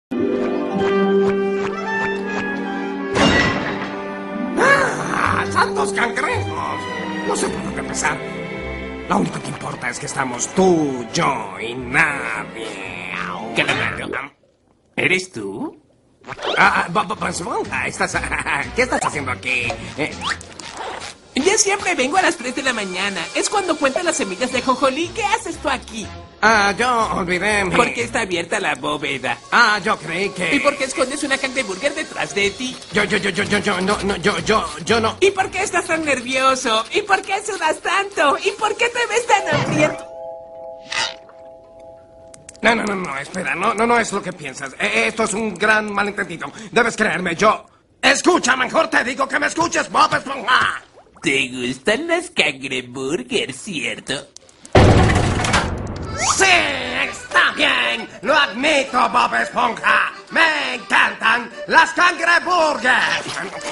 ¡Santos cangrejos! No sé por dónde empezar. Lo único que importa es que estamos tú, yo y nadie. Calamardo, ¿eres tú? Bob Esponja, ¿qué estás haciendo aquí? Yo siempre vengo a las 3 de la mañana. Es cuando cuentan las semillas de jonjolí. ¿Qué haces tú aquí? Yo olvidé mi... ¿Por qué está abierta la bóveda? Yo creí que... ¿Y por qué escondes una cangreburger detrás de ti? Yo no... ¿Y por qué estás tan nervioso? ¿Y por qué sudas tanto? ¿Y por qué te ves tan hambriento? No, espera, no es lo que piensas. Esto es un gran malentendido. Debes creerme, yo... Escucha, mejor te digo que me escuches, Bob Esponja. ¿Te gustan las cangreburgers, cierto? ¡Sí! ¡Está bien! ¡Lo admito, Bob Esponja! ¡Me encantan las cangreburgers!